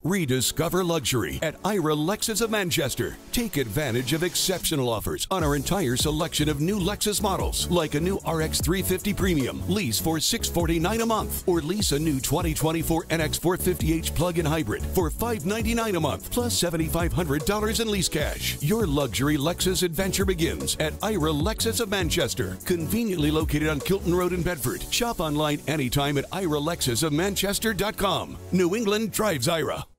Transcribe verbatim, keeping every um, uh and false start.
Rediscover luxury at Ira Lexus of Manchester. Take advantage of exceptional offers on our entire selection of new Lexus models, like a new R X three fifty Premium, lease for six hundred forty-nine dollars a month, or lease a new twenty twenty-four N X four fifty H plug-in hybrid for five hundred ninety-nine dollars a month, plus seven thousand five hundred dollars in lease cash. Your luxury Lexus adventure begins at Ira Lexus of Manchester, conveniently located on Kilton Road in Bedford. Shop online anytime at ira lexus of manchester dot com. New England drives Ira.